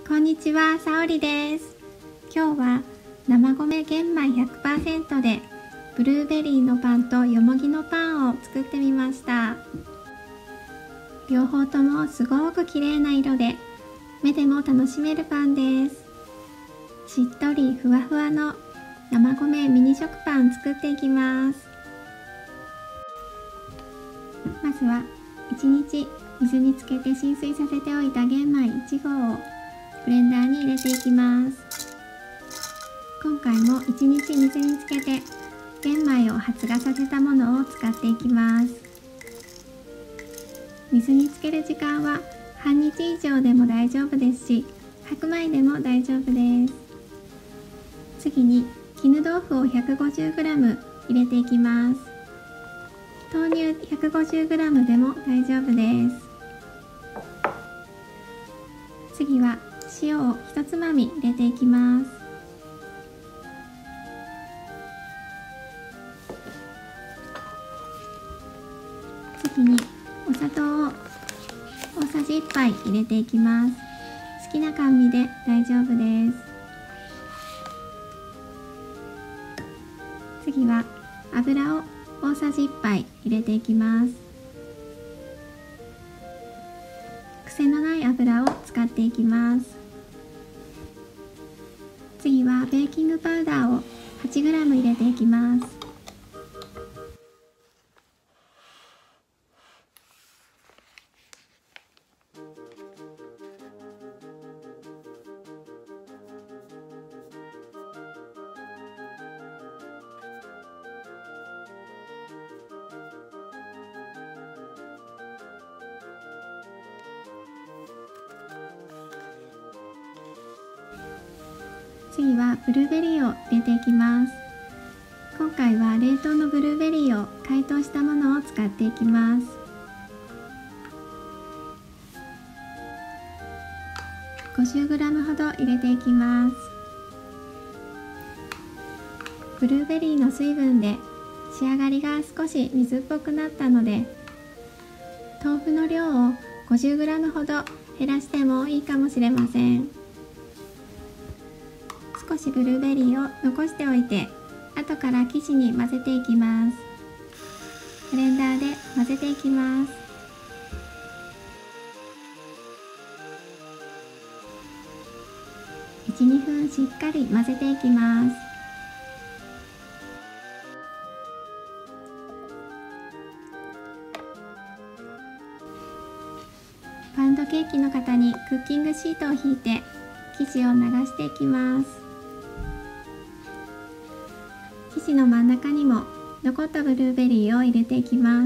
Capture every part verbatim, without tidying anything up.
こんにちは、さおりです。今日は生米玄米 ひゃくパーセント でブルーベリーのパンとよもぎのパンを作ってみました。両方ともすごく綺麗な色で目でも楽しめるパンです。しっとりふわふわの生米ミニ食パン作っていきます。まずはいちにち水につけて浸水させておいた玄米いちごうをブレンダーに入れていきます。今回もいちにち水につけて玄米を発芽させたものを使っていきます。水につける時間は半日以上でも大丈夫ですし、白米でも大丈夫です。次に絹豆腐を ひゃくごじゅうグラム 入れていきます。豆乳 ひゃくごじゅうグラム でも大丈夫です。次は塩をひとつまみ入れていきます。次にお砂糖を大さじいっぱい入れていきます。好きな甘味で大丈夫です。次は油を大さじいっぱい入れていきます。癖のない油を使っていきます。次はベーキングパウダーを はちグラム 入れていきます。次はブルーベリーを入れていきます。今回は冷凍のブルーベリーを解凍したものを使っていきます。ごじゅうグラム ほど入れていきます。ブルーベリーの水分で仕上がりが少し水っぽくなったので、豆腐の量を ごじゅうグラム ほど減らしてもいいかもしれません。少しブルーベリーを残しておいて、後から生地に混ぜていきます。ブレンダーで混ぜていきます。いち、にふんしっかり混ぜていきます。パウンドケーキの型にクッキングシートを引いて生地を流していきます。生地の真ん中にも残ったブルーベリーを入れていきます。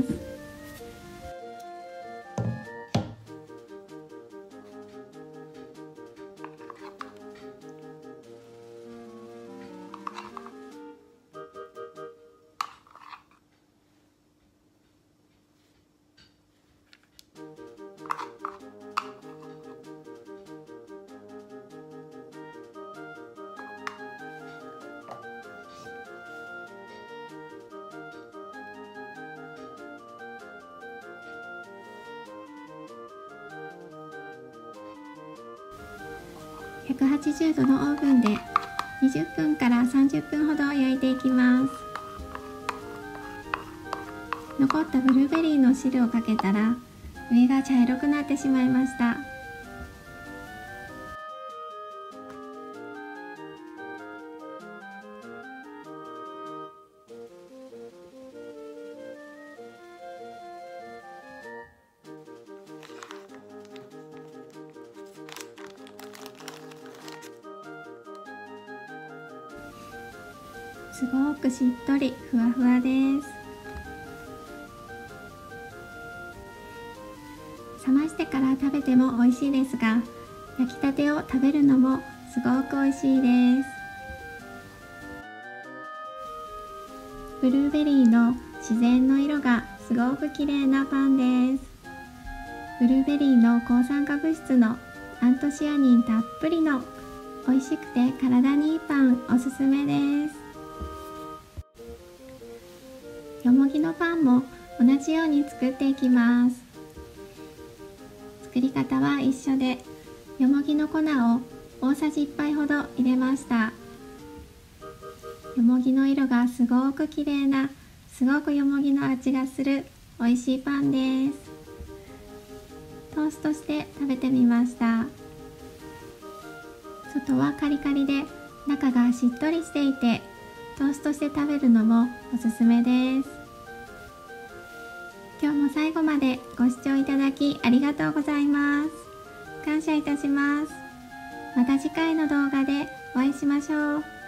ひゃくはちじゅうどのオーブンでにじゅっぷんからさんじゅっぷんほど焼いていきます。残ったブルーベリーの汁をかけたら上が茶色くなってしまいました。すごくしっとりふわふわです。冷ましてから食べても美味しいですが、焼きたてを食べるのもすごく美味しいです。ブルーベリーの自然の色がすごく綺麗なパンです。ブルーベリーの抗酸化物質のアントシアニンたっぷりの美味しくて体にいいパンおすすめです。よもぎのパンも同じように作っていきます。作り方は一緒で、よもぎの粉を大さじいっぱいほど入れました。よもぎの色がすごく綺麗な、すごくよもぎの味がする美味しいパンです。トーストして食べてみました。外はカリカリで中がしっとりしていて、トーストして食べるのもおすすめです。今日も最後までご視聴いただきありがとうございます。感謝いたします。また次回の動画でお会いしましょう。